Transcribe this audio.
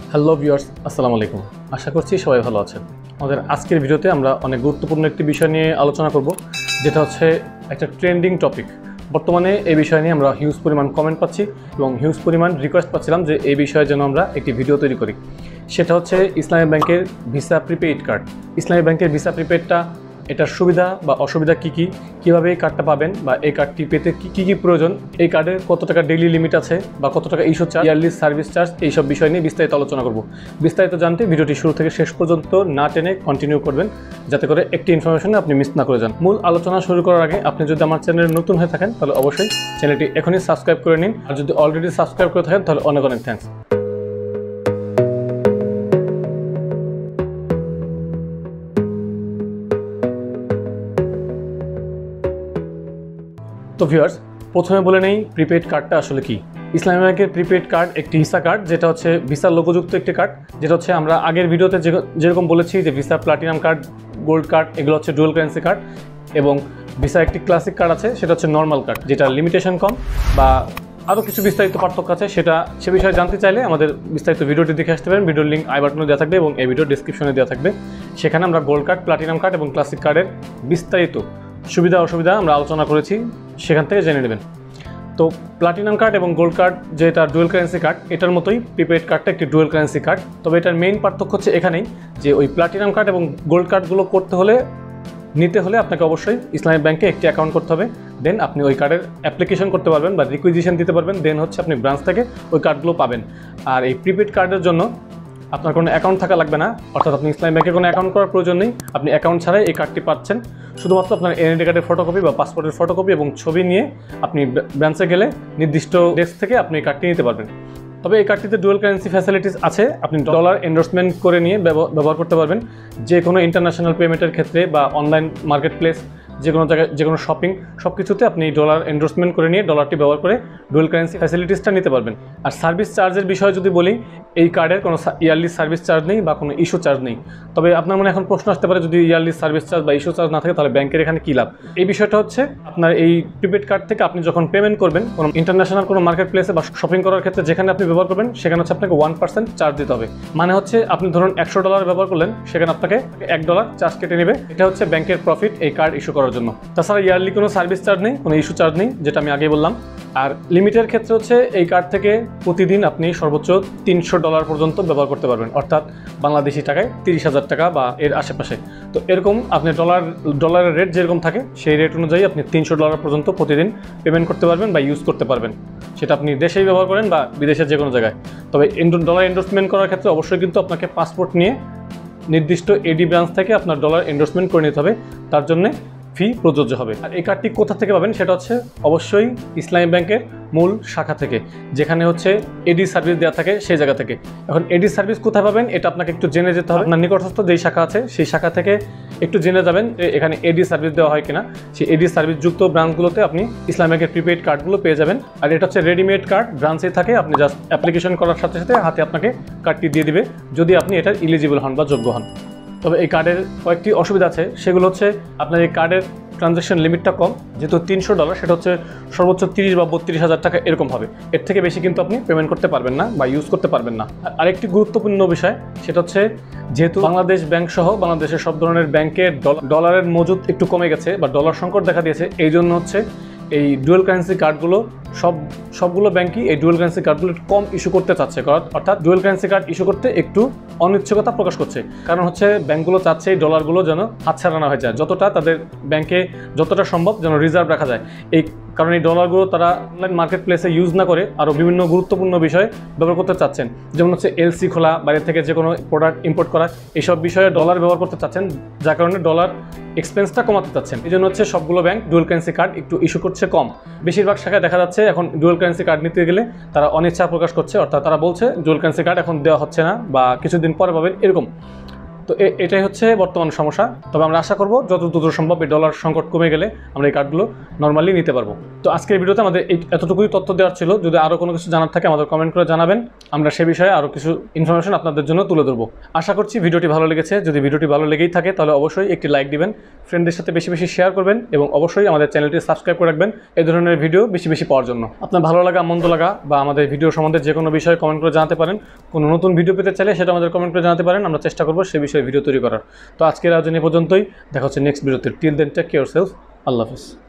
Hello viewers, আসসালামু আলাইকুম। আশা করছি সবাই ভালো আছেন। আমাদের আজকের ভিডিওতে আমরা অনেক গুরুত্বপূর্ণ একটি বিষয় নিয়ে আলোচনা করব, যেটা হচ্ছে একটা ট্রেন্ডিং টপিক। বর্তমানে এই বিষয় নিয়ে আমরা হিউজ পরিমাণ কমেন্ট পাচ্ছি এবং হিউজ পরিমাণ রিকোয়েস্ট পাচ্ছিলাম যে এই বিষয়ে যেন আমরা একটি ভিডিও তৈরি করি। সেটা হচ্ছে ইসলামী ব্যাংকের ভিসা প্রিপেইড কার্ড। ইসলামী ব্যাংকের ভিসা প্রিপেইডটা, এটার সুবিধা বা অসুবিধা কীভাবে এই কার্ডটা পাবেন বা এই কার্ডটি পেতে কী প্রয়োজন, এই কার্ডের কত টাকা ডেইলি লিমিট আছে বা কত টাকা issue charge, yearly service charge, এইসব বিষয় নিয়ে বিস্তারিত আলোচনা করব। বিস্তারিত জানতে ভিডিওটি শুরু থেকে শেষ পর্যন্ত না টেনে কন্টিনিউ করবেন, যাতে করে একটি ইনফরমেশনে আপনি মিস না করে যান। মূল আলোচনা শুরু করার আগে আপনি যদি আমার চ্যানেলে নতুন হয়ে থাকেন তাহলে অবশ্যই চ্যানেলটি এখনই সাবস্ক্রাইব করে নিন, আর যদি অলরেডি সাবস্ক্রাইব করে থাকেন তাহলে অনেক অনেক থ্যাঙ্কস। তো ভিউয়ার্স, প্রথমে বলে নেই প্রিপেইড কার্ডটা আসলে কি। ইসলামী ব্যাংকের প্রিপেইড কার্ড একটি ভিসা কার্ড, যেটা হচ্ছে ভিসার লোগোযুক্ত একটি কার্ড, যেটা হচ্ছে আমরা আগের ভিডিওতে যেরকম বলেছি যে Visa platinum card, gold card, এগুলো হচ্ছে ডুয়াল কারেন্সি কার্ড, এবং ভিসা একটি ক্লাসিক কার্ড আছে, সেটা হচ্ছে নর্মাল কার্ড, যেটা লিমিটেশন কম বা আরও কিছু বিস্তারিত পার্থক্য আছে। সে বিষয়ে জানতে চাইলে আমাদের বিস্তারিত ভিডিওটি দেখে আসতে পারেন। ভিডিওর লিঙ্ক আই বাটনে দেওয়া থাকবে এবং এই ভিডিওর ডিসক্রিপশনে দেওয়া থাকবে। সেখানে আমরা গোল্ড কার্ড, প্লাটিনাম কার্ড এবং ক্লাসিক কার্ডের বিস্তারিত সুবিধা অসুবিধা আমরা আলোচনা করেছি, সেখান থেকে জেনে নেবেন। তো প্লাটিনাম কার্ড এবং গোল্ড কার্ড, যেটা ডুয়াল কারেন্সি কার্ড, এটার মতোই প্রিপেইড কার্ডটা একটি ডুয়াল কারেন্সি কার্ড। তবে এটার মেইন পার্থক্য হচ্ছে এখানেই যে ওই প্লাটিনাম কার্ড এবং গোল্ড কার্ডগুলো নিতে হলে আপনাকে অবশ্যই ইসলামী ব্যাংকে একটি অ্যাকাউন্ট করতে হবে। দেন আপনি ওই কার্ডের অ্যাপ্লিকেশন করতে পারবেন বা রিকুইজিশন দিতে পারবেন। দেন হচ্ছে আপনি ব্রাঞ্চ থেকে ওই কার্ডগুলো পাবেন। আর এই প্রিপেইড কার্ডের জন্য আপনার কোনো অ্যাকাউন্ট থাকা লাগবে না, অর্থাৎ আপনি ইসলামী ব্যাংকে কোনো অ্যাকাউন্ট করার প্রয়োজন নেই। আপনি অ্যাকাউন্ট ছাড়াই এই কার্ডটি পাচ্ছেন। শুধুমাত্র আপনার এনআইডি কার্ডের ফটোকপি বা পাসপোর্টের ফটোকপি এবং ছবি নিয়ে আপনি ব্রাঞ্চে গেলে নির্দিষ্ট ডেস্ক থেকে আপনি এই কার্ডটি নিতে পারবেন। তবে এই কার্ডটিতে ডুয়াল কারেন্সি ফ্যাসিলিটিস আছে। আপনি ডলার এন্ডোর্সমেন্ট করে নিয়ে ব্যবহার করতে পারবেন যে কোনো ইন্টারন্যাশনাল পেমেন্টের ক্ষেত্রে বা অনলাইন মার্কেট প্লেস, যে কোনো জায়গায়, যে কোনো শপিং, সব কিছুতে আপনি ডলার এন্ডোর্সমেন্ট করে নিয়ে ডলারটি ব্যবহার করে ডুয়াল কারেন্সি ফ্যাসিলিটিসটা নিতে পারবেন। আর সার্ভিস চার্জের বিষয়ে যদি বলি, এই কার্ডের কোনো ইয়ারলি সার্ভিস চার্জ নেই বা কোনো ইস্যু চার্জ নেই। তবে আপনার মনে এখন প্রশ্ন আসতে পারে, যদি ইয়ারলি সার্ভিস চার্জ বা ইস্যু চার্জ না থাকে তাহলে ব্যাংকের এখানে কী লাভ? এই বিষয়টা হচ্ছে, আপনার এই প্রিপেড কার্ড থেকে আপনি যখন পেমেন্ট করবেন কোনো ইন্টারন্যাশনাল কোনো মার্কেট প্লেসে বা শপিং করার ক্ষেত্রে, যেখানে আপনি ব্যবহার করবেন সেখানে হচ্ছে আপনাকে 1% চার্জ দিতে হবে। মানে হচ্ছে আপনি ধরুন $100 ব্যবহার করলেন, সেখানে আপনাকে $1 চার্জ কেটে নেবে। এটা হচ্ছে ব্যাংকের প্রফিট এই কার্ড ইস্যু করার জন্য। তাছাড়া ইয়ারলি কোনো সার্ভিস চার্জ নেই, কোনো ইস্যু চার্জ নেই, যেটা আমি আগেই বললাম। আর লিমিটের ক্ষেত্রে হচ্ছে এই কার্ড থেকে প্রতিদিন আপনি সর্বোচ্চ $300 পর্যন্ত ব্যবহার করতে পারবেন, অর্থাৎ বাংলাদেশি টাকায় 30,000 টাকা বা এর আশেপাশে। তো এরকম আপনি ডলারের রেট যেরকম থাকে সেই রেট অনুযায়ী আপনি $300 পর্যন্ত প্রতিদিন পেমেন্ট করতে পারবেন বা ইউজ করতে পারবেন, সেটা আপনি দেশেই ব্যবহার করেন বা বিদেশের যে কোনো জায়গায়। তবে ডলার এন্ডোর্সমেন্ট করার ক্ষেত্রে অবশ্যই কিন্তু আপনাকে পাসপোর্ট নিয়ে নির্দিষ্ট এডি ব্রাঞ্চ থেকে আপনার ডলার এন্ডোর্সমেন্ট করে নিতে হবে, তার জন্যে ফি প্রযোজ্য হবে। আর এই কার্ডটি কোথা থেকে পাবেন, সেটা হচ্ছে অবশ্যই ইসলামী ব্যাংকের মূল শাখা থেকে, যেখানে হচ্ছে এডি সার্ভিস দেওয়া থাকে সেই জায়গা থেকে। এখন এডি সার্ভিস কোথায় পাবেন এটা আপনাকে একটু জেনে যেতে হবে। আপনার নিকটস্থ যেই শাখা আছে সেই শাখা থেকে একটু জেনে যাবেন এখানে এডি সার্ভিস দেওয়া হয় কিনা। সেই এডি সার্ভিস যুক্ত ব্রাঞ্চগুলোতে আপনি ইসলামী ব্যাংকের প্রিপেইড কার্ডগুলো পেয়ে যাবেন। আর এটা হচ্ছে রেডিমেড কার্ড, ব্রাঞ্চেই থাকে। আপনি জাস্ট অ্যাপ্লিকেশন করার সাথে সাথে হাতে আপনাকে কার্ডটি দিয়ে দিবে, যদি আপনি এটার ইলিজিবল হন বা যোগ্য হন। তবে এই কার্ডের কয়েকটি অসুবিধা আছে, সেগুলো হচ্ছে আপনার এই কার্ডের ট্রানজ্যাকশন লিমিটটা কম, যেহেতু $300, সেটা হচ্ছে সর্বোচ্চ 30 বা 32,000 টাকা এরকম হবে। এর থেকে বেশি কিন্তু আপনি পেমেন্ট করতে পারবেন না বা ইউজ করতে পারবেন না। আরেকটি গুরুত্বপূর্ণ বিষয়, সেটা হচ্ছে যেহেতু বাংলাদেশ ব্যাংক সহ বাংলাদেশের সব ধরনের ব্যাংকের ডলারের মজুদ একটু কমে গেছে বা ডলার সংকট দেখা দিয়েছে, এই জন্য হচ্ছে এই ডুয়াল কারেন্সি কার্ডগুলো সবগুলো ব্যাংকই এই ডুয়াল কারেন্সি কার্ডগুলো কম ইস্যু করতে চাচ্ছে, অর্থাৎ ডুয়াল কারেন্সি কার্ড ইস্যু করতে একটু অনিচ্ছুকতা প্রকাশ করছে। কারণ হচ্ছে ব্যাংকগুলো চাচ্ছে এই ডলারগুলো যেন হাতছাড়া না হয়ে যায়, যতটা তাদের ব্যাংকে যতটা সম্ভব যেন রিজার্ভ রাখা যায়। এই কারণ এই ডলারগুলো তারা অনলাইন মার্কেট প্লেসে ইউজ না করে আরও বিভিন্ন গুরুত্বপূর্ণ বিষয়ে ব্যবহার করতে চাচ্ছেন, যেমন হচ্ছে এলসি খোলা, বাইরে থেকে যে কোনো প্রোডাক্ট ইম্পোর্ট করা, এইসব বিষয়ে ডলার ব্যবহার করতে চাচ্ছেন, যার কারণে ডলার এক্সপেন্সটা কমাতে চাচ্ছেন। এই জন্য হচ্ছে সবগুলো ব্যাংক ডুয়াল কারেন্সি কার্ড একটু ইস্যু করছে কম। বেশিরভাগ শাখায় দেখা যাচ্ছে এখন ডুয়াল কারেন্সি কার্ড নিতে গেলে তারা অনিচ্ছা প্রকাশ করছে, অর্থাৎ তারা বলছে ডুয়াল কারেন্সি কার্ড এখন দেওয়া হচ্ছে না বা কিছুদিন পরে পাবেন এরকম। তো এটাই হচ্ছে বর্তমান সমস্যা। তবে আমরা আশা করব যত দ্রুত সম্ভব এই ডলার সংকট কমে গেলে আমরা এই কার্ডগুলো নর্মালি নিতে পারবো। তো আজকের ভিডিওতে আমাদের এতটুকুই তথ্য দেওয়ার ছিল। যদি আরও কোনো কিছু জানার থাকে আমাদের কমেন্ট করে জানাবেন, আমরা সে বিষয়ে আরও কিছু ইনফরমেশন আপনাদের জন্য তুলে ধরবো। আশা করছি ভিডিওটি ভালো লেগেছে। যদি ভিডিওটি ভালো লেগেই থাকে তাহলে অবশ্যই একটি লাইক দিবেন, ফ্রেন্ডদের সাথে বেশি বেশি শেয়ার করবেন এবং অবশ্যই আমাদের চ্যানেলটি সাবস্ক্রাইব করে রাখবেন এই ধরনের ভিডিও বেশি বেশি পাওয়ার জন্য। আপনার ভালো লাগা মন্দ লাগা বা আমাদের ভিডিও সম্বন্ধে যে কোনো বিষয়ে কমেন্ট করে জানাতে পারেন। কোনো নতুন ভিডিও পেতে চাইলে সেটা আমাদের কমেন্ট করে জানাতে পারেন, আমরা চেষ্টা করবো সে বিষয়ে ভিডিও তৈরি করার। তো আজকের আয়োজন এ পর্যন্তই, দেখা হচ্ছে নেক্সট ভিডিওতে। Till then take care self, আল্লাহ হাফেজ।